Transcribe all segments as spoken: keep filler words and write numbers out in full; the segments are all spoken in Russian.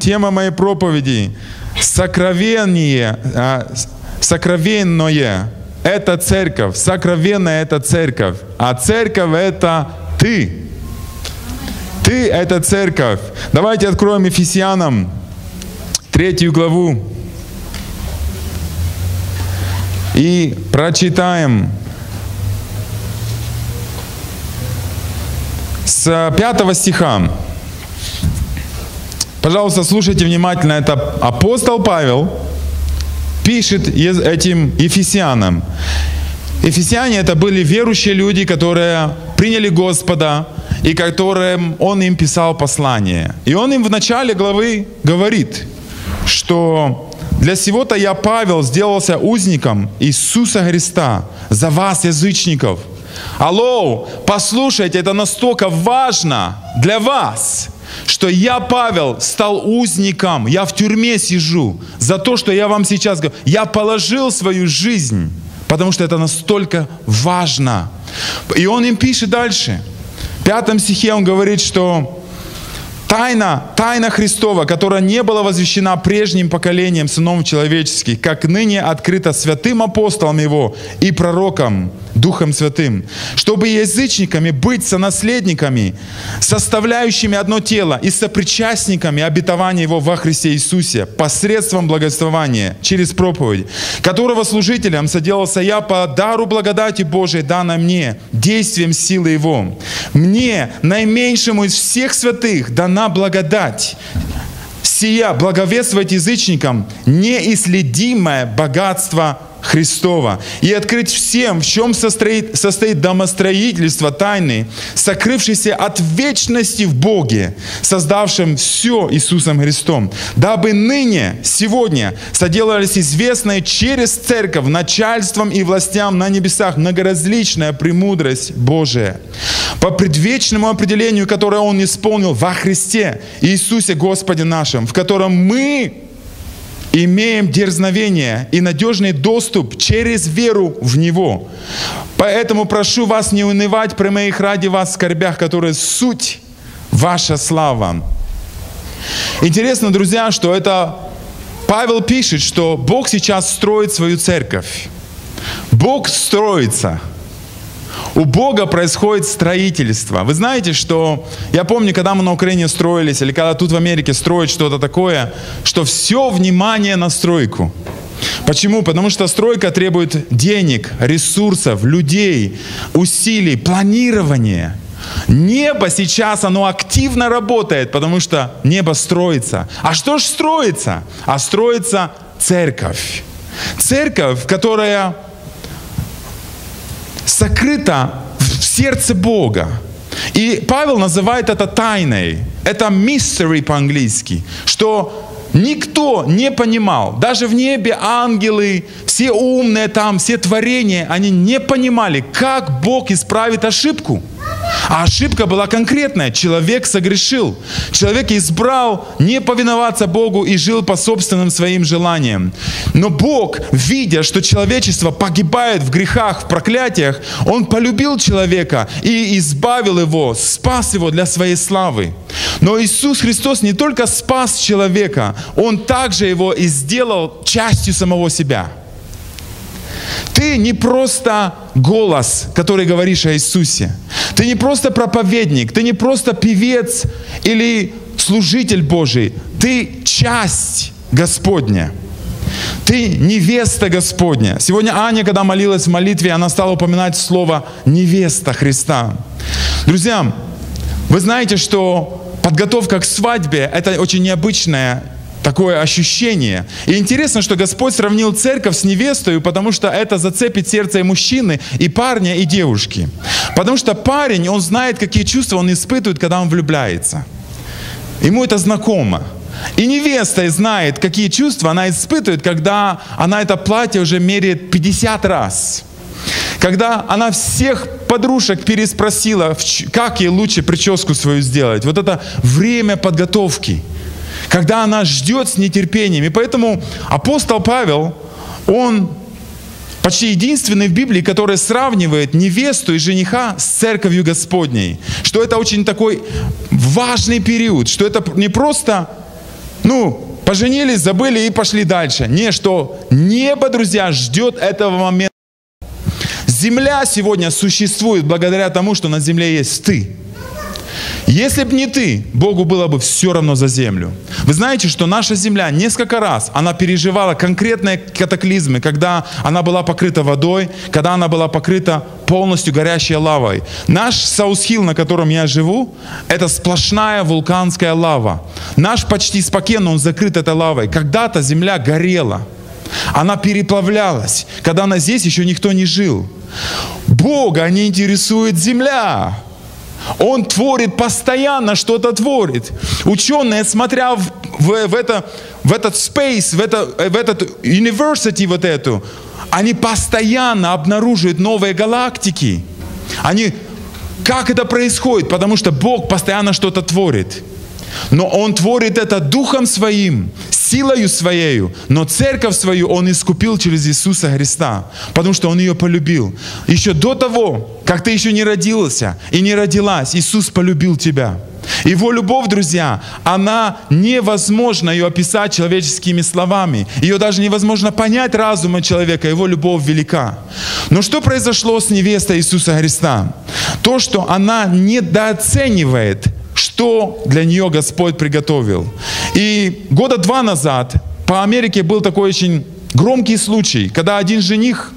тема моей проповеди — сокровенное, сокровенное — это церковь, сокровенная — это церковь, а церковь — это ты. Ты — это церковь. Давайте откроем Ефесянам третью главу и прочитаем с пятого стиха. Пожалуйста, слушайте внимательно. Это апостол Павел пишет этим ефесянам. Ефесяне — это были верующие люди, которые приняли Господа, и которым он им писал послание. И он им в начале главы говорит, что «Для сего-то я, Павел, сделался узником Иисуса Христа за вас, язычников». Алло, послушайте, это настолько важно для вас, что я, Павел, стал узником, я в тюрьме сижу за то, что я вам сейчас говорю. Я положил свою жизнь, потому что это настолько важно. И он им пишет дальше. В пятом стихе он говорит, что тайна, тайна Христова, которая не была возвещена прежним поколением сынов человеческих, как ныне открыта святым апостолам Его и пророкам, Духом Святым, чтобы язычниками быть сонаследниками, составляющими одно тело и сопричастниками обетования Его во Христе Иисусе, посредством благовествования, через проповедь, которого служителем соделался я по дару благодати Божией, данной мне, действием силы Его. Мне, наименьшему из всех святых, дана благодать, сия благовествовать язычникам неисследимое богатство Христова, и открыть всем, в чем состоит, состоит домостроительство тайны, сокрывшейся от вечности в Боге, создавшем все Иисусом Христом, дабы ныне, сегодня, соделались известные через церковь начальством и властям на небесах многоразличная премудрость Божия, по предвечному определению, которое Он исполнил во Христе Иисусе Господе нашим, в котором мы имеем дерзновение и надежный доступ через веру в Него. Поэтому прошу вас не унывать при моих ради вас скорбях, которые суть ваша слава. Интересно, друзья, что это Павел пишет, что Бог сейчас строит свою церковь. Бог строится. У Бога происходит строительство. Вы знаете, что я помню, когда мы на Украине строились, или когда тут в Америке строят что-то такое, что все внимание на стройку. Почему? Потому что стройка требует денег, ресурсов, людей, усилий, планирования. Небо сейчас, оно активно работает, потому что небо строится. А что ж строится? А строится церковь. Церковь, которая сокрыто в сердце Бога. И Павел называет это тайной. Это mystery по-английски. Что никто не понимал. Даже в небе ангелы, все умные там, все творения, они не понимали, как Бог исправит ошибку. А ошибка была конкретная. Человек согрешил. Человек избрал не повиноваться Богу и жил по собственным своим желаниям. Но Бог, видя, что человечество погибает в грехах, в проклятиях, Он полюбил человека и избавил его, спас его для своей славы. Но Иисус Христос не только спас человека, Он также его и сделал частью самого себя. Ты не просто голос, который говоришь о Иисусе. Ты не просто проповедник, ты не просто певец или служитель Божий. Ты часть Господня. Ты невеста Господня. Сегодня Аня, когда молилась в молитве, она стала упоминать слово «невеста Христа». Друзья, вы знаете, что подготовка к свадьбе – это очень необычная такое ощущение. И интересно, что Господь сравнил церковь с невестой, потому что это зацепит сердце и мужчины, и парня, и девушки. Потому что парень, он знает, какие чувства он испытывает, когда он влюбляется. Ему это знакомо. И невеста знает, какие чувства она испытывает, когда она это платье уже меряет пятьдесят раз. Когда она всех подружек переспросила, как ей лучше прическу свою сделать. Вот это время подготовки. Когда она ждет с нетерпением. И поэтому апостол Павел, он почти единственный в Библии, который сравнивает невесту и жениха с церковью Господней. Что это очень такой важный период. Что это не просто ну, поженились, забыли и пошли дальше. Не, что небо, друзья, ждет этого момента. Земля сегодня существует благодаря тому, что на земле есть ты. Если бы не ты, Богу было бы все равно за землю. Вы знаете, что наша земля несколько раз, она переживала конкретные катаклизмы, когда она была покрыта водой, когда она была покрыта полностью горящей лавой. Наш Саус-Хилл, на котором я живу, это сплошная вулканская лава. Наш почти спокойно, он закрыт этой лавой. Когда-то земля горела, она переплавлялась, когда на здесь еще никто не жил. Бога не интересует земля. Он творит, постоянно что-то творит. Ученые, смотря в, в, в, это, в этот space, в, это, в этот university вот эту, они постоянно обнаруживают новые галактики. Они, как это происходит? Потому что Бог постоянно что-то творит. Но Он творит это Духом Своим, силою Своею. Но церковь свою Он искупил через Иисуса Христа, потому что Он ее полюбил. Еще до того, как ты еще не родился и не родилась, Иисус полюбил тебя. Его любовь, друзья, она невозможно ее описать человеческими словами. Ее даже невозможно понять разумом человека. Его любовь велика. Но что произошло с невестой Иисуса Христа? То, что она недооценивает, что для нее Господь приготовил. И года два назад по Америке был такой очень громкий случай, когда один жених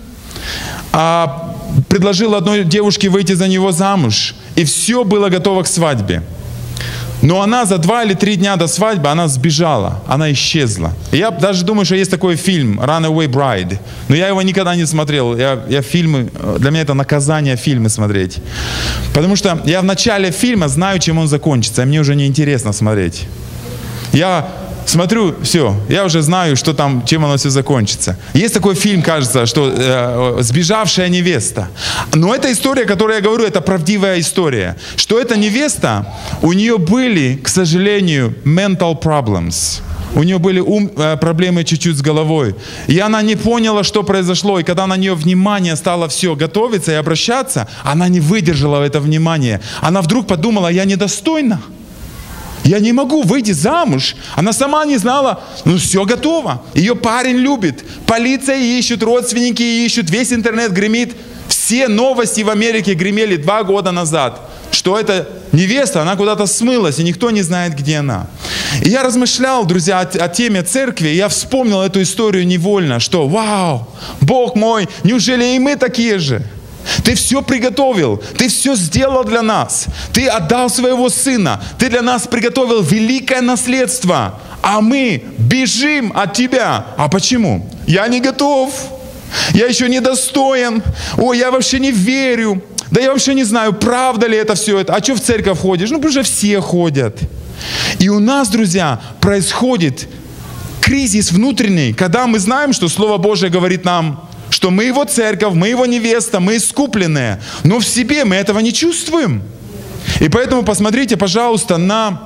а, предложил одной девушке выйти за него замуж, и все было готово к свадьбе. Но она за два или три дня до свадьбы, она сбежала, она исчезла. И я даже думаю, что есть такой фильм «Runaway Bride», но я его никогда не смотрел. Я, я фильмы, для меня это наказание фильмы смотреть. Потому что я в начале фильма знаю, чем он закончится, и мне уже не интересно смотреть. Я смотрю, все, я уже знаю, что там, чем оно все закончится. Есть такой фильм, кажется, что э, «Сбежавшая невеста». Но эта история, которую я говорю, это правдивая история. Что эта невеста, у нее были, к сожалению, mental problems. У нее были ум, э, проблемы чуть-чуть с головой. И она не поняла, что произошло. И когда на нее внимание стало все готовиться и обращаться, она не выдержала это внимание. Она вдруг подумала: я недостойна. Я не могу выйти замуж. Она сама не знала, ну все готово. Ее парень любит. Полиция ищет, родственники ищут, весь интернет гремит. Все новости в Америке гремели два года назад, что эта невеста, она куда-то смылась, и никто не знает, где она. И я размышлял, друзья, о, о теме церкви, и я вспомнил эту историю невольно, что вау, Бог мой, неужели и мы такие же? Ты все приготовил, ты все сделал для нас, ты отдал своего сына, ты для нас приготовил великое наследство, а мы бежим от тебя. А почему? Я не готов, я еще не достоин, ой, я вообще не верю, да я вообще не знаю, правда ли это все это, а что в церковь ходишь? Ну, потому что все ходят. И у нас, друзья, происходит кризис внутренний, когда мы знаем, что Слово Божие говорит нам, что мы Его церковь, мы Его невеста, мы искупленные, но в себе мы этого не чувствуем. И поэтому посмотрите, пожалуйста, на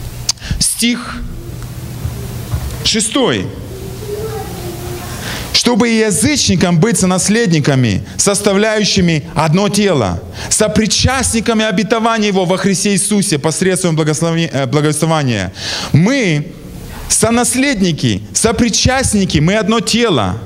стих шестой. «Чтобы и язычникам быть сонаследниками, составляющими одно тело, сопричастниками обетования Его во Христе Иисусе посредством благословения». Мы сонаследники, сопричастники, мы одно тело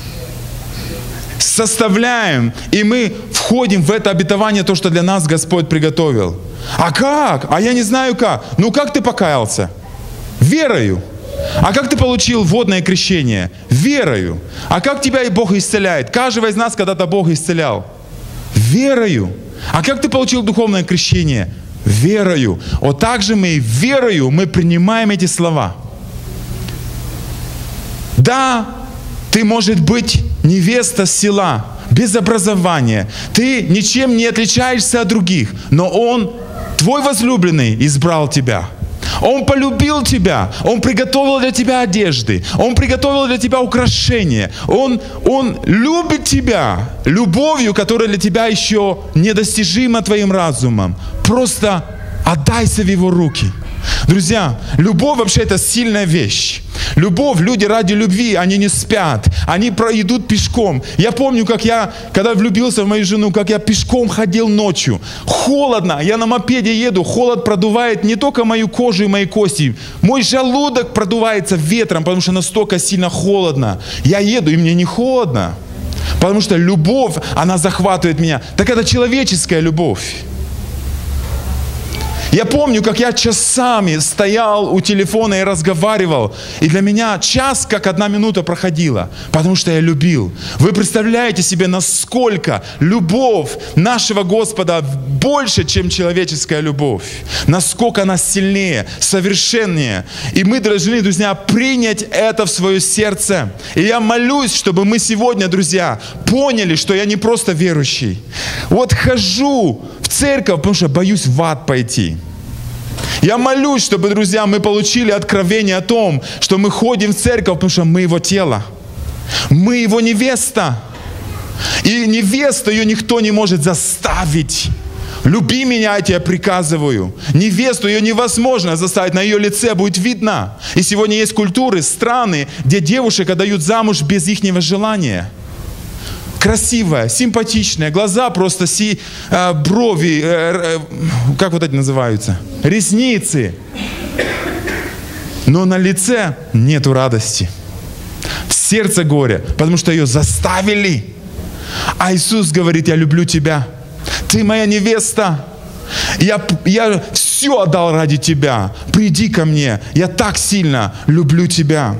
составляем, и мы входим в это обетование, то, что для нас Господь приготовил. А как? А я не знаю как. Ну как ты покаялся? Верою. А как ты получил водное крещение? Верою. А как тебя и Бог исцеляет? Каждого из нас когда-то Бог исцелял. Верою. А как ты получил духовное крещение? Верою. Вот так же мы верою мы принимаем эти слова. Да, ты, может быть, невеста с села, без образования. Ты ничем не отличаешься от других, но Он, твой возлюбленный, избрал тебя. Он полюбил тебя, Он приготовил для тебя одежды, Он приготовил для тебя украшения, Он, Он любит тебя любовью, которая для тебя еще недостижима твоим разумом. Просто отдайся в Его руки. Друзья, любовь вообще это сильная вещь. Любовь, люди ради любви, они не спят, они идут пешком. Я помню, как я, когда влюбился в мою жену, как я пешком ходил ночью. Холодно, я на мопеде еду, холод продувает не только мою кожу и мои кости. Мой желудок продувается ветром, потому что настолько сильно холодно. Я еду, и мне не холодно, потому что любовь, она захватывает меня. Так это человеческая любовь. Я помню, как я часами стоял у телефона и разговаривал. И для меня час, как одна минута проходила, потому что я любил. Вы представляете себе, насколько любовь нашего Господа больше, чем человеческая любовь. Насколько она сильнее, совершеннее. И мы должны, друзья, принять это в свое сердце. И я молюсь, чтобы мы сегодня, друзья, поняли, что я не просто верующий. Вот хожу в церковь, потому что боюсь в ад пойти. Я молюсь, чтобы, друзья, мы получили откровение о том, что мы ходим в церковь, потому что мы Его тело. Мы Его невеста. И невесту ее никто не может заставить. Люби меня, я тебе приказываю. Невесту ее невозможно заставить, на ее лице будет видно. И сегодня есть культуры, страны, где девушек отдают замуж без ихнего желания. Красивая, симпатичная, глаза просто си, э, брови, э, э, как вот эти называются, ресницы. Но на лице нету радости. В сердце горе, потому что ее заставили. А Иисус говорит: я люблю тебя. Ты моя невеста. Я, я все отдал ради тебя. Приди ко мне. Я так сильно люблю тебя.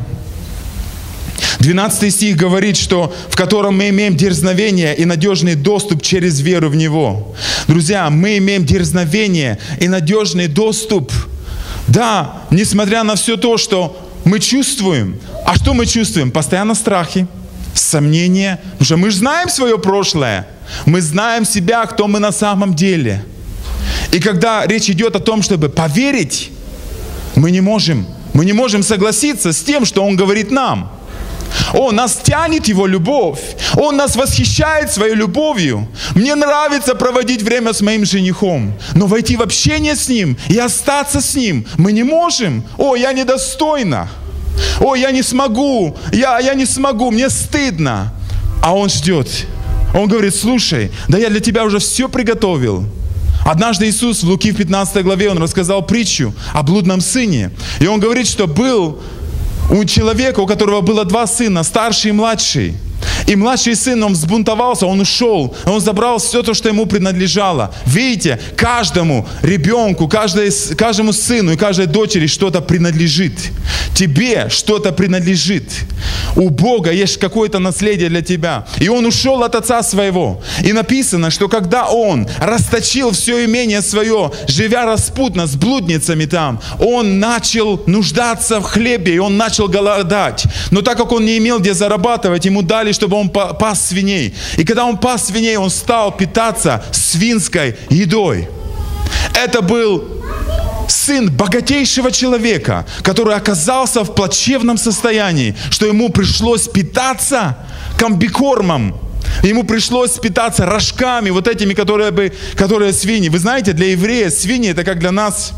двенадцатый стих говорит, что в котором мы имеем дерзновение и надежный доступ через веру в Него. Друзья, мы имеем дерзновение и надежный доступ. Да, несмотря на все то, что мы чувствуем. А что мы чувствуем? Постоянно страхи, сомнения. Потому что мы же знаем свое прошлое. Мы знаем себя, кто мы на самом деле. И когда речь идет о том, чтобы поверить, мы не можем. Мы не можем согласиться с тем, что Он говорит нам. О, нас тянет Его любовь. Он нас восхищает своей любовью. Мне нравится проводить время с моим женихом. Но войти в общение с Ним и остаться с Ним мы не можем. О, я недостойна. О, я не смогу. Я, я не смогу. Мне стыдно. А Он ждет. Он говорит: слушай, да я для тебя уже все приготовил. Однажды Иисус в Луки в пятнадцатой главе, Он рассказал притчу о блудном сыне. И Он говорит, что был у человека, у которого было два сына, старший и младший. И младший сын, он взбунтовался, он ушел, он забрал все то, что ему принадлежало. Видите, каждому ребенку, каждой, каждому сыну и каждой дочери что-то принадлежит. Тебе что-то принадлежит. У Бога есть какое-то наследие для тебя. И он ушел от отца своего. И написано, что когда он расточил все имение свое, живя распутно с блудницами там, он начал нуждаться в хлебе, и он начал голодать. Но так как он не имел где зарабатывать, ему дали, чтобы он пас свиней. И когда он пас свиней, он стал питаться свинской едой. Это был сын богатейшего человека, который оказался в плачевном состоянии, что ему пришлось питаться комбикормом. Ему пришлось питаться рожками, вот этими, которые, бы, которые свиньи. Вы знаете, для еврея свиньи это как для нас,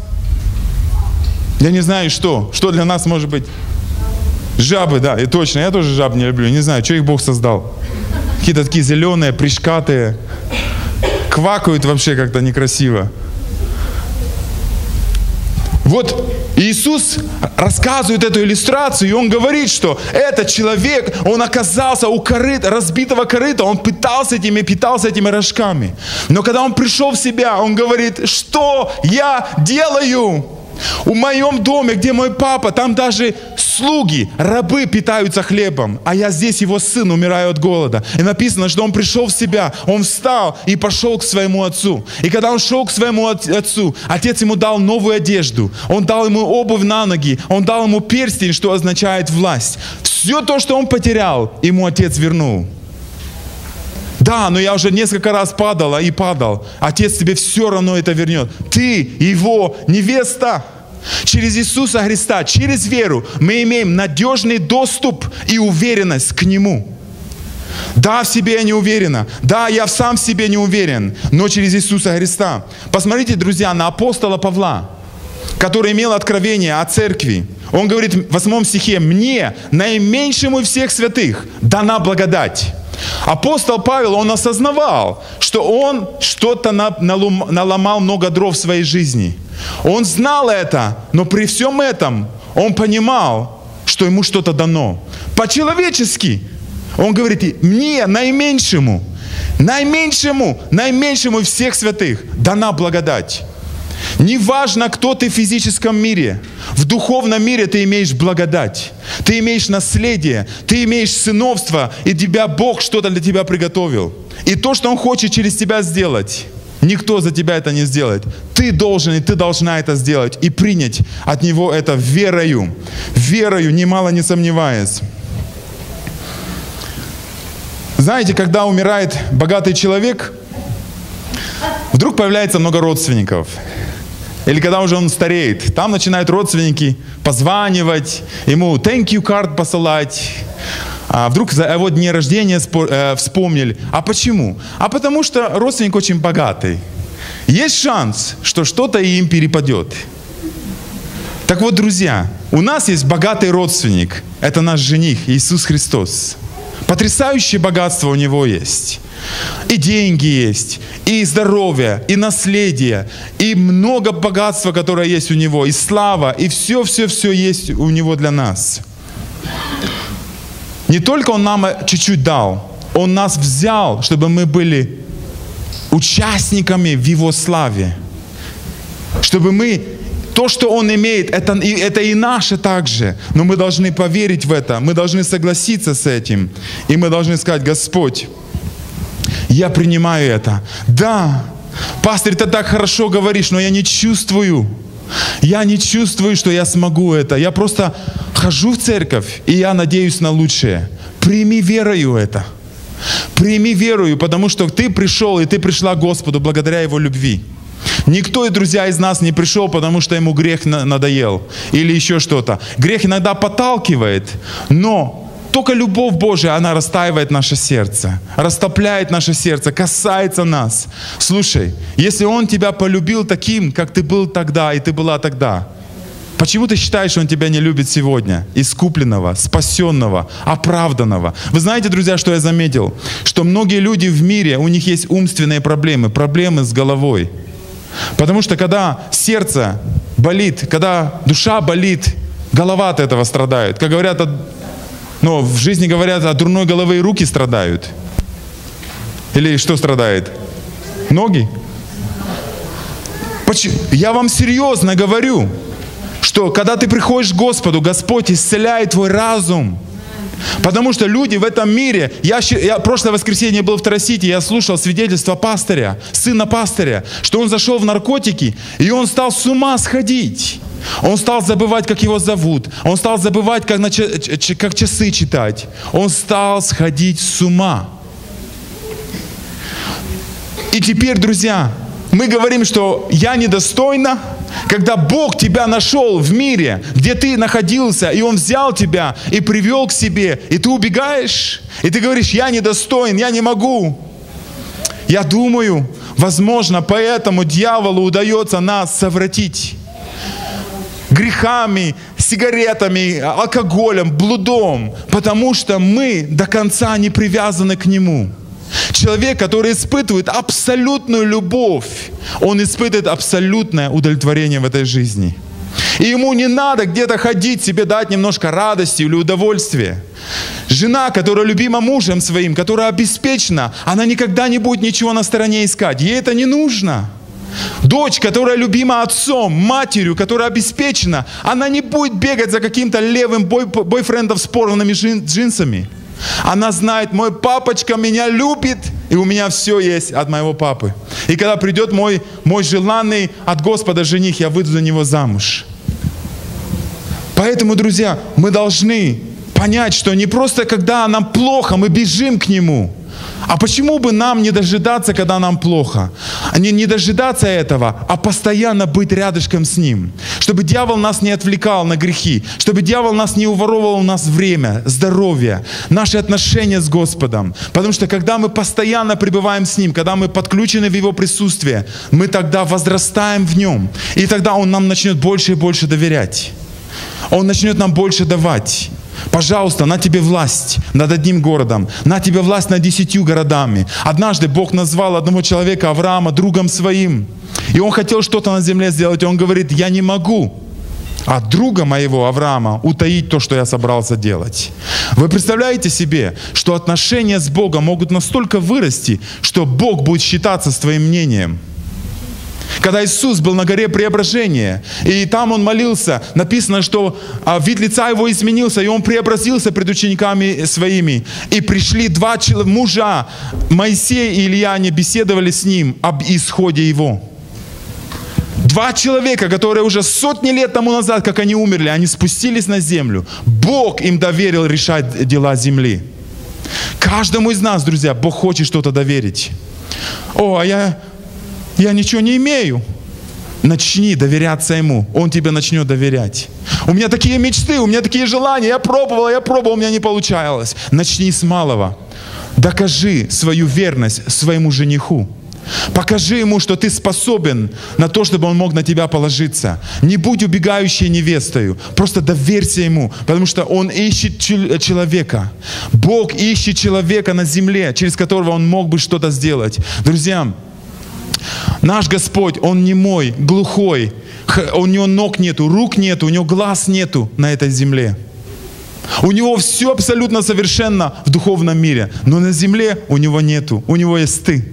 я не знаю что, что для нас может быть. Жабы, да, и точно, я тоже жаб не люблю, не знаю, что их Бог создал. Какие-то такие зеленые, прыщкатые, квакают вообще как-то некрасиво. Вот Иисус рассказывает эту иллюстрацию, и Он говорит, что этот человек, он оказался у корыта, разбитого корыта, он питался этими, питался этими рожками. Но когда он пришел в себя, он говорит: что я делаю? В моем доме, где мой папа, там даже слуги, рабы питаются хлебом, а я здесь, его сын, умираю от голода. И написано, что он пришел в себя, он встал и пошел к своему отцу. И когда он шел к своему отцу, отец ему дал новую одежду, он дал ему обувь на ноги, он дал ему перстень, что означает власть. Все то, что он потерял, ему отец вернул. Да, но я уже несколько раз падала и падал. Отец тебе все равно это вернет. Ты его невеста. Через Иисуса Христа, через веру мы имеем надежный доступ и уверенность к Нему. Да, в себе я не уверена. Да, я сам в себе не уверен. Но через Иисуса Христа. Посмотрите, друзья, на апостола Павла. который имел откровение о церкви. Он говорит в восьмом стихе: «Мне, наименьшему из всех святых, дана благодать». Апостол Павел, он осознавал, что он что-то наломал много дров в своей жизни. Он знал это, но при всем этом он понимал, что ему что-то дано. По-человечески он говорит: «Мне, наименьшему, наименьшему, наименьшему из всех святых дана благодать». Неважно, кто ты в физическом мире, в духовном мире ты имеешь благодать, ты имеешь наследие, ты имеешь сыновство, и тебя Бог что-то для тебя приготовил. И то, что Он хочет через тебя сделать, никто за тебя это не сделает. Ты должен и ты должна это сделать и принять от Него это верою, верою, немало не сомневаясь. Знаете, когда умирает богатый человек, вдруг появляется много родственников. Или когда уже он стареет, там начинают родственники позванивать, ему thank you card посылать. А вдруг за его дне рождения вспомнили. А почему? А потому что родственник очень богатый. Есть шанс, что что-то им перепадет. Так вот, друзья, у нас есть богатый родственник. Это наш жених Иисус Христос. Потрясающее богатство у Него есть. И деньги есть, и здоровье, и наследие, и много богатства, которое есть у Него, и слава, и все-все-все есть у Него для нас. Не только Он нам чуть-чуть дал, Он нас взял, чтобы мы были участниками в Его славе. Чтобы мы, то, что Он имеет, это, это и наше также. Но мы должны поверить в это, мы должны согласиться с этим. И мы должны сказать: Господь, я принимаю это. Да, пастырь, ты так хорошо говоришь, но я не чувствую. Я не чувствую, что я смогу это. Я просто хожу в церковь, и я надеюсь на лучшее. Прими верою это. Прими верою, потому что ты пришел, и ты пришла к Господу благодаря Его любви. Никто, и друзья, из нас не пришел, потому что ему грех надоел. Или еще что-то. Грех иногда подталкивает, но только любовь Божия, она растаивает наше сердце, растопляет наше сердце, касается нас. Слушай, если Он тебя полюбил таким, как ты был тогда и ты была тогда, почему ты считаешь, что Он тебя не любит сегодня? Искупленного, спасенного, оправданного. Вы знаете, друзья, что я заметил? Что многие люди в мире, у них есть умственные проблемы, проблемы с головой. Потому что когда сердце болит, когда душа болит, голова от этого страдает. Как говорят, от Но в жизни говорят, от дурной головы и руки страдают. Или что страдает? Ноги? Почему? Я вам серьезно говорю, что когда ты приходишь к Господу, Господь исцеляет твой разум. Потому что люди в этом мире, я, я прошлое воскресенье был в Тарасите, я слушал свидетельство пастыря, сына пастыря, что он зашел в наркотики, и он стал с ума сходить. Он стал забывать, как его зовут. Он стал забывать, как, на, как часы читать. Он стал сходить с ума. И теперь, друзья, мы говорим, что я недостойна, когда Бог тебя нашел в мире, где ты находился, и Он взял тебя и привел к себе, и ты убегаешь, и ты говоришь: я недостоин, я не могу. Я думаю, возможно, поэтому дьяволу удается нас совратить грехами, сигаретами, алкоголем, блудом, потому что мы до конца не привязаны к Нему. Человек, который испытывает абсолютную любовь, он испытывает абсолютное удовлетворение в этой жизни. И ему не надо где-то ходить, себе дать немножко радости или удовольствия. Жена, которая любима мужем своим, которая обеспечена, она никогда не будет ничего на стороне искать. Ей это не нужно. Дочь, которая любима отцом, матерью, которая обеспечена, она не будет бегать за каким-то левым бой, бойфрендом с порванными джинсами. Она знает: мой папочка меня любит, и у меня все есть от моего папы. И когда придет мой, мой желанный от Господа жених, я выйду за него замуж. Поэтому, друзья, мы должны понять, что не просто когда нам плохо, мы бежим к Нему, А почему бы нам не дожидаться, когда нам плохо? Не, не дожидаться этого, а постоянно быть рядышком с Ним. Чтобы дьявол нас не отвлекал на грехи, чтобы дьявол нас не уворовывал у нас время, здоровье, наши отношения с Господом. Потому что когда мы постоянно пребываем с Ним, когда мы подключены в Его присутствие, мы тогда возрастаем в Нем. И тогда Он нам начнет больше и больше доверять. Он начнет нам больше давать. Пожалуйста, на тебе власть над одним городом, на тебе власть над десятью городами. Однажды Бог назвал одного человека, Авраама, другом своим. И он хотел что-то на земле сделать, и он говорит: я не могу от друга моего Авраама утаить то, что я собрался делать. Вы представляете себе, что отношения с Богом могут настолько вырасти, что Бог будет считаться с твоим мнением? Когда Иисус был на горе Преображения, и там Он молился, написано, что вид лица Его изменился, и Он преобразился пред учениками Своими. И пришли два мужа, Моисей и Илья, они беседовали с Ним об исходе Его. Два человека, которые уже сотни лет тому назад, как они умерли, они спустились на землю. Бог им доверил решать дела земли. Каждому из нас, друзья, Бог хочет что-то доверить. О, а я... Я ничего не имею. Начни доверяться Ему. Он тебе начнет доверять. У меня такие мечты, у меня такие желания. Я пробовал, я пробовал, у меня не получалось. Начни с малого. Докажи свою верность своему жениху. Покажи ему, что ты способен на то, чтобы он мог на тебя положиться. Не будь убегающей невестою. Просто доверься ему, потому что он ищет человека. Бог ищет человека на земле, через которого он мог бы что-то сделать. Друзья, наш Господь, Он немой, глухой, у Него ног нету, рук нету, у Него глаз нету на этой земле. У Него все абсолютно совершенно в духовном мире, но на земле у Него нету, у Него есть ты.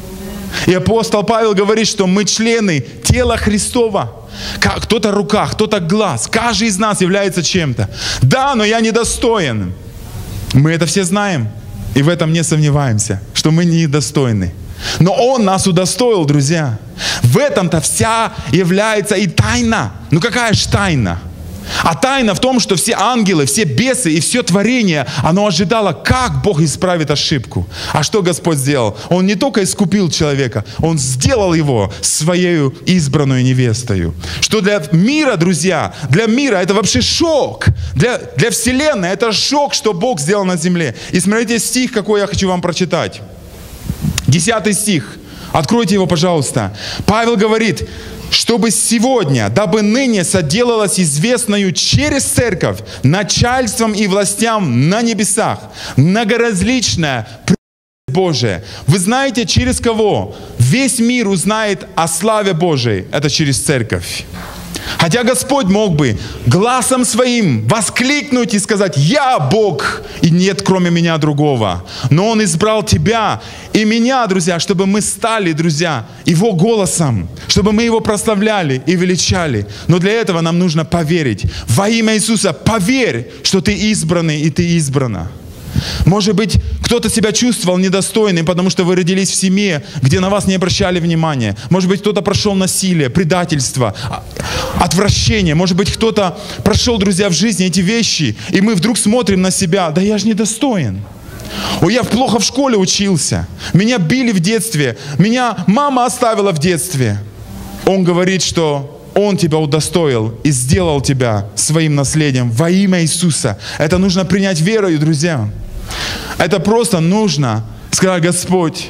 И апостол Павел говорит, что мы члены тела Христова. Кто-то рука, кто-то глаз, каждый из нас является чем-то. Да, но я недостоин. Мы это все знаем и в этом не сомневаемся, что мы недостойны. Но Он нас удостоил, друзья. В этом-то вся является и тайна. Ну какая ж тайна? А тайна в том, что все ангелы, все бесы и все творение, оно ожидало, как Бог исправит ошибку. А что Господь сделал? Он не только искупил человека, Он сделал его своей избранной невестою. Что для мира, друзья, для мира это вообще шок. Для, для вселенной это шок, что Бог сделал на земле. И смотрите стих, какой я хочу вам прочитать. Десятый стих. Откройте его, пожалуйста. Павел говорит: чтобы сегодня, дабы ныне соделалось известною через церковь начальством и властям на небесах многоразличная Божия. Вы знаете, через кого весь мир узнает о славе Божией? Это через церковь. Хотя Господь мог бы гласом своим воскликнуть и сказать: «Я Бог, и нет кроме меня другого». Но Он избрал тебя и меня, друзья, чтобы мы стали, друзья, Его голосом, чтобы мы Его прославляли и величали. Но для этого нам нужно поверить. Во имя Иисуса поверь, что ты избранный и ты избрана. Может быть, кто-то себя чувствовал недостойным, потому что вы родились в семье, где на вас не обращали внимания. Может быть, кто-то прошел насилие, предательство, отвращение. Может быть, кто-то прошел, друзья, в жизни эти вещи, и мы вдруг смотрим на себя: да я же недостоин. Ой, я плохо в школе учился. Меня били в детстве. Меня мама оставила в детстве. Он говорит, что Он тебя удостоил и сделал тебя своим наследием во имя Иисуса. Это нужно принять верою, друзья. Это просто нужно сказать: Господь,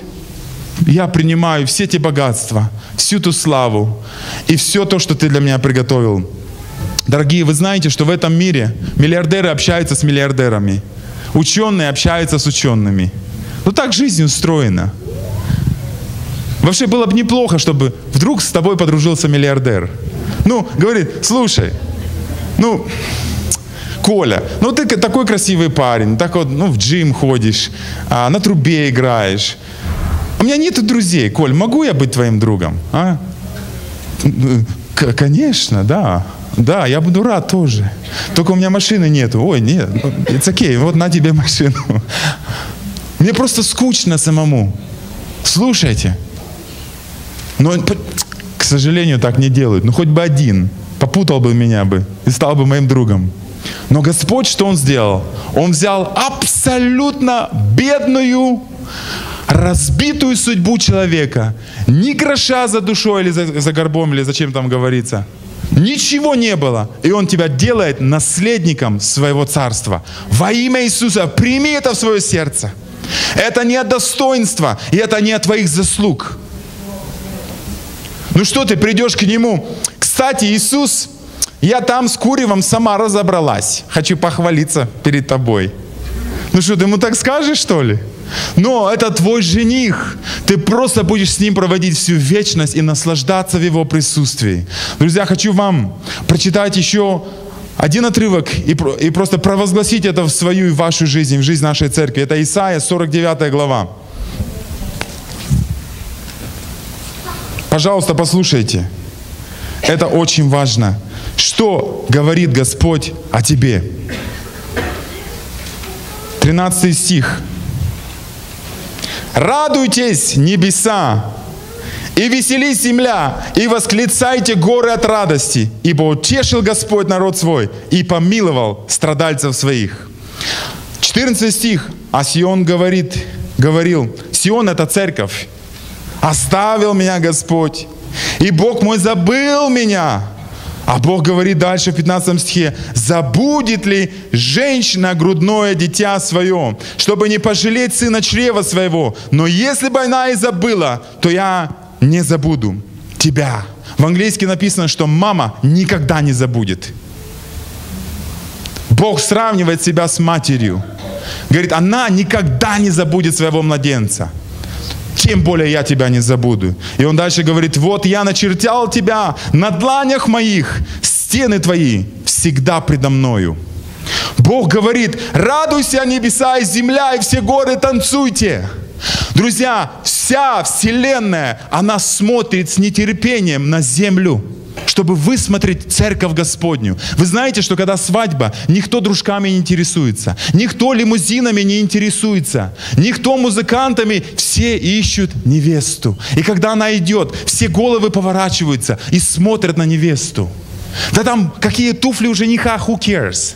я принимаю все те богатства, всю ту славу и все то, что Ты для меня приготовил. Дорогие, вы знаете, что в этом мире миллиардеры общаются с миллиардерами, ученые общаются с учеными. Ну так жизнь устроена. Вообще было бы неплохо, чтобы вдруг с тобой подружился миллиардер. Ну, говорит: слушай, ну, Коля, ну ты такой красивый парень, так вот, ну, в джим ходишь, а, на трубе играешь. У меня нету друзей, Коль, могу я быть твоим другом? А? К- конечно, да. Да, я буду рад тоже. Только у меня машины нету. Ой, нет, it's okay, вот на тебе машину. Мне просто скучно самому. Слушайте. Но, к сожалению, так не делают. Ну, хоть бы один попутал бы меня бы и стал бы моим другом. Но Господь, что Он сделал? Он взял абсолютно бедную, разбитую судьбу человека, ни гроша за душой или за, за горбом, или зачем там говорится. Ничего не было. И Он тебя делает наследником своего царства. Во имя Иисуса прими это в свое сердце. Это не от достоинства, и это не от твоих заслуг. Ну что ты придешь к Нему? Кстати, Иисус, я там с куревом сама разобралась. Хочу похвалиться перед тобой. Ну что, ты ему так скажешь, что ли? Но это твой жених. Ты просто будешь с ним проводить всю вечность и наслаждаться в его присутствии. Друзья, хочу вам прочитать еще один отрывок и, и просто провозгласить это в свою и в вашу жизнь, в жизнь нашей церкви. Это Исайя, сорок девятая глава. Пожалуйста, послушайте. Это очень важно. Что говорит Господь о тебе? тринадцатый стих. «Радуйтесь, небеса, и веселись земля, и восклицайте горы от радости, ибо утешил Господь народ свой и помиловал страдальцев своих». четырнадцатый стих. А Сион говорит, говорил, Сион — это церковь. «Оставил меня Господь, и Бог мой забыл меня». А Бог говорит дальше в пятнадцатом стихе: «Забудет ли женщина грудное дитя свое, чтобы не пожалеть сына чрева своего? Но если бы она и забыла, то я не забуду тебя». В английском написано, что мама никогда не забудет. Бог сравнивает себя с матерью. Говорит, она никогда не забудет своего младенца. Тем более я тебя не забуду. И он дальше говорит: вот я начертал тебя на дланях моих, стены твои всегда предо мною. Бог говорит: радуйся, небеса и земля, и все горы танцуйте. Друзья, вся вселенная, она смотрит с нетерпением на землю, чтобы высмотреть церковь Господню. Вы знаете, что когда свадьба, никто дружками не интересуется, никто лимузинами не интересуется, никто музыкантами, все ищут невесту. И когда она идет, все головы поворачиваются и смотрят на невесту. Да там какие туфли у жениха, who cares?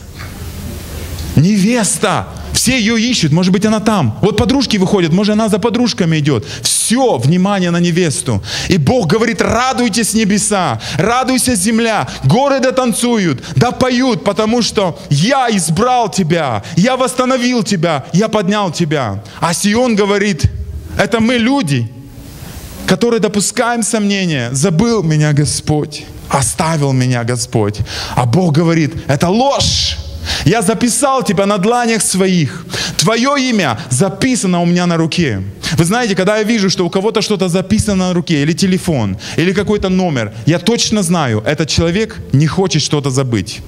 Невеста! Все ее ищут, может быть, она там. Вот подружки выходят, может, она за подружками идет. Все, внимание на невесту. И Бог говорит: радуйтесь, небеса, радуйся, земля, горы да танцуют, да поют, потому что я избрал тебя, я восстановил тебя, я поднял тебя. А Сион говорит: это мы, люди, которые допускаем сомнения. Забыл меня Господь, оставил меня Господь. А Бог говорит: это ложь. Я записал тебя на дланях своих. Твое имя записано у меня на руке. Вы знаете, когда я вижу, что у кого-то что-то записано на руке, или телефон, или какой-то номер, я точно знаю, этот человек не хочет что-то забыть.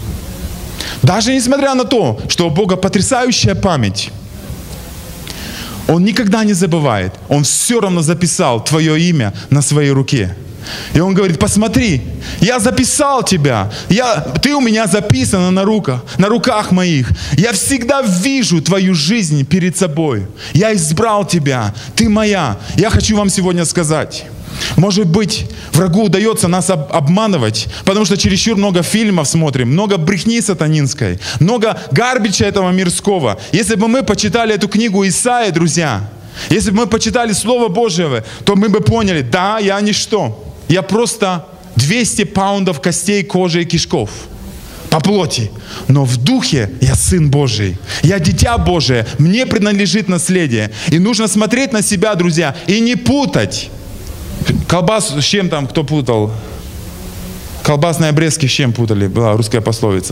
Даже несмотря на то, что у Бога потрясающая память, Он никогда не забывает. Он все равно записал твое имя на своей руке. И Он говорит: посмотри, я записал тебя, я, ты у меня записана на руках, на руках моих. Я всегда вижу твою жизнь перед собой. Я избрал тебя, ты моя. Я хочу вам сегодня сказать, может быть, врагу удается нас об- обманывать, потому что чересчур много фильмов смотрим, много брехни сатанинской, много гарбича этого мирского. Если бы мы почитали эту книгу Исаии, друзья, если бы мы почитали Слово Божье, то мы бы поняли: да, я ничто. Я просто двести паундов костей, кожи и кишков по плоти. Но в духе я Сын Божий. Я дитя Божие. Мне принадлежит наследие. И нужно смотреть на себя, друзья, и не путать. Колбас с чем там, кто путал? Колбасные обрезки с чем путали? Была русская пословица.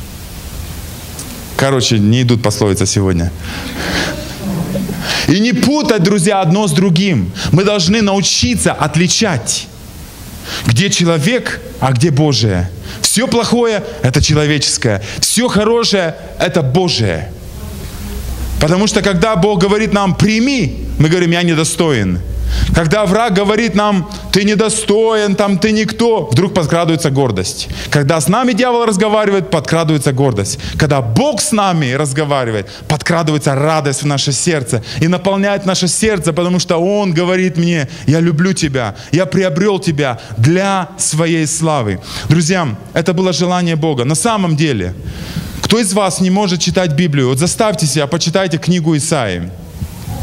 Короче, не идут пословицы сегодня. И не путать, друзья, одно с другим. Мы должны научиться отличать, где человек, а где Божие. Все плохое – это человеческое. Все хорошее – это Божие. Потому что когда Бог говорит нам: прими, мы говорим: я недостоин. Когда враг говорит нам: ты недостоин, там, ты никто, вдруг подкрадывается гордость. Когда с нами дьявол разговаривает, подкрадывается гордость. Когда Бог с нами разговаривает, подкрадывается радость в наше сердце и наполняет наше сердце, потому что Он говорит мне: я люблю тебя, я приобрел тебя для своей славы. Друзья, это было желание Бога. На самом деле, кто из вас не может читать Библию? Вот заставьте себя, почитайте книгу Исаии.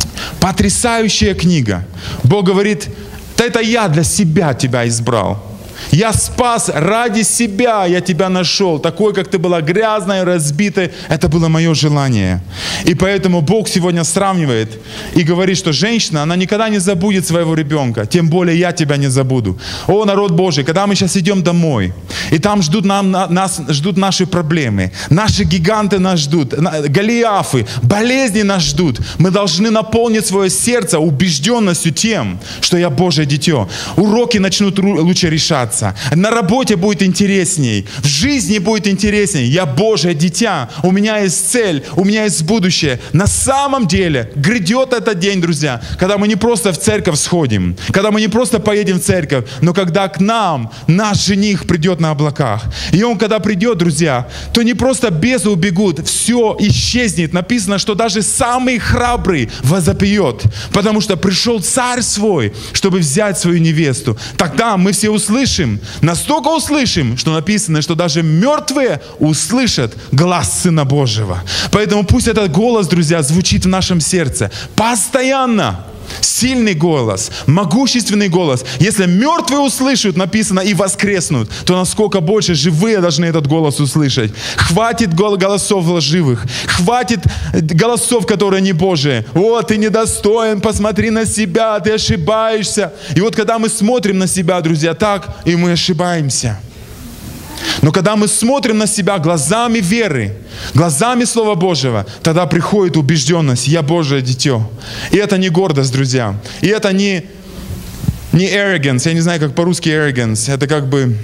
Потрясающая книга. Бог говорит, да это я для себя тебя избрал. Я спас ради себя, я тебя нашел. Такой, как ты была грязной, разбитой. Это было мое желание. И поэтому Бог сегодня сравнивает и говорит, что женщина, она никогда не забудет своего ребенка. Тем более я тебя не забуду. О, народ Божий, когда мы сейчас идем домой, и там ждут нам, нас ждут наши проблемы. Наши гиганты нас ждут. Голиафы, болезни нас ждут. Мы должны наполнить свое сердце убежденностью тем, что я Божье дитё. Уроки начнут лучше решаться. На работе будет интересней, в жизни будет интересней. Я Божье дитя, у меня есть цель, у меня есть будущее. На самом деле грядет этот день, друзья, когда мы не просто в церковь сходим, когда мы не просто поедем в церковь, но когда к нам наш жених придет на облаках. И он, когда придет, друзья, то не просто бесы убегут, все исчезнет. Написано, что даже самый храбрый возопьет, потому что пришел царь свой, чтобы взять свою невесту. Тогда мы все услышим, настолько услышим, что написано, что даже мертвые услышат глас Сына Божьего. Поэтому пусть этот голос, друзья, звучит в нашем сердце постоянно. Сильный голос, могущественный голос. Если мертвые услышат, написано, и воскреснут, то насколько больше живые должны этот голос услышать. Хватит голосов лживых, хватит голосов, которые не Божии. О, ты недостоин, посмотри на себя, ты ошибаешься. И вот когда мы смотрим на себя, друзья, так, и мы ошибаемся. Но когда мы смотрим на себя глазами веры, глазами Слова Божьего, тогда приходит убежденность: я Божье дитё. И это не гордость, друзья. И это не, не arrogance. Я не знаю, как по-русски arrogance. Это как бы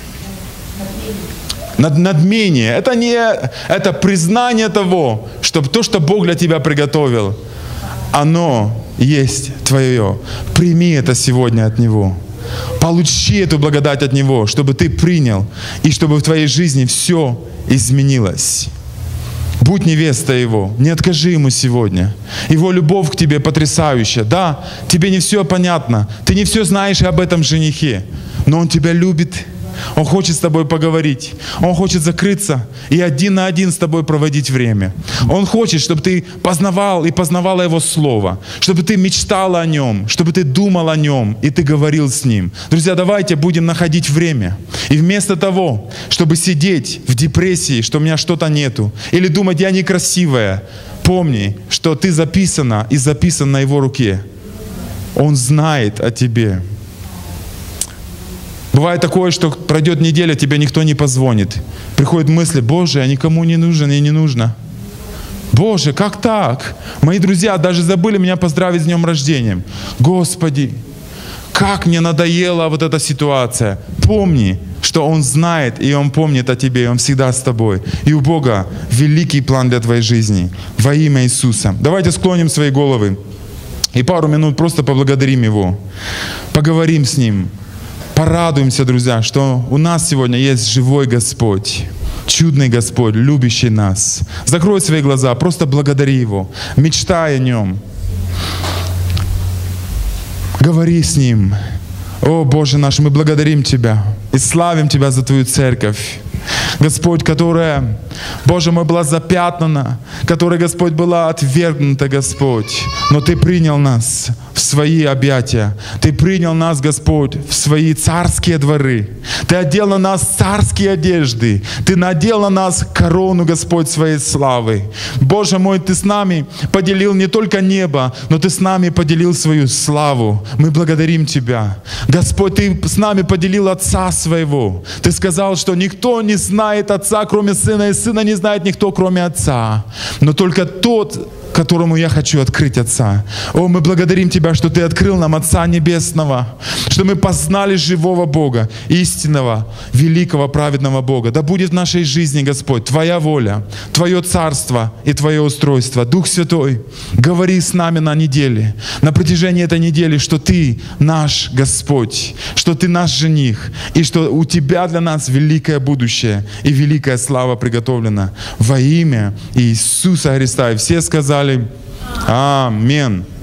над, надмение. Это не, это признание того, что то, что Бог для тебя приготовил, оно есть твое. Прими это сегодня от Него. Получи эту благодать от Него, чтобы ты принял, и чтобы в твоей жизни все изменилось. Будь невестой Его, не откажи Ему сегодня. Его любовь к тебе потрясающая. Да, тебе не все понятно, ты не все знаешь об этом женихе, но Он тебя любит. Он хочет с тобой поговорить. Он хочет закрыться и один на один с тобой проводить время. Он хочет, чтобы ты познавал и познавала Его Слово, чтобы ты мечтала о Нем, чтобы ты думал о Нем и ты говорил с Ним. Друзья, давайте будем находить время. И вместо того, чтобы сидеть в депрессии, что у меня что-то нету, или думать, я некрасивая, помни, что ты записана и записан на Его руке. Он знает о тебе. Бывает такое, что пройдет неделя, тебе никто не позвонит. Приходят мысли: Боже, я никому не нужен и не нужно. Боже, как так? Мои друзья даже забыли меня поздравить с днем рождения. Господи, как мне надоела вот эта ситуация. Помни, что Он знает, и Он помнит о тебе, и Он всегда с тобой. И у Бога великий план для твоей жизни. Во имя Иисуса. Давайте склоним свои головы и пару минут просто поблагодарим Его. Поговорим с Ним. Порадуемся, друзья, что у нас сегодня есть живой Господь, чудный Господь, любящий нас. Закрой свои глаза, просто благодари Его, мечтай о Нем. Говори с Ним. О, Боже наш, мы благодарим Тебя и славим Тебя за Твою церковь. Господь, которая, Боже мой, была запятнана, которая, Господь, была отвергнута, Господь. Но Ты принял нас в свои объятия. Ты принял нас, Господь, в свои царские дворы. Ты одел на нас царские одежды. Ты надел на нас корону, Господь, своей славы. Боже мой, Ты с нами поделил не только небо, но Ты с нами поделил свою славу. Мы благодарим Тебя. Господь, Ты с нами поделил Отца Своего. Ты сказал, что никто не знает Отца, кроме Сына, и Сына не знает никто, кроме Отца. Но только тот, которому я хочу открыть Отца. О, мы благодарим Тебя, что Ты открыл нам Отца Небесного, что мы познали живого Бога, истинного, великого, праведного Бога. Да будет в нашей жизни, Господь, Твоя воля, Твое царство и Твое устройство. Дух Святой, говори с нами на неделе, на протяжении этой недели, что Ты наш Господь, что Ты наш жених, и что у Тебя для нас великое будущее и великая слава приготовлена во имя Иисуса Христа. И все сказали: Аминь.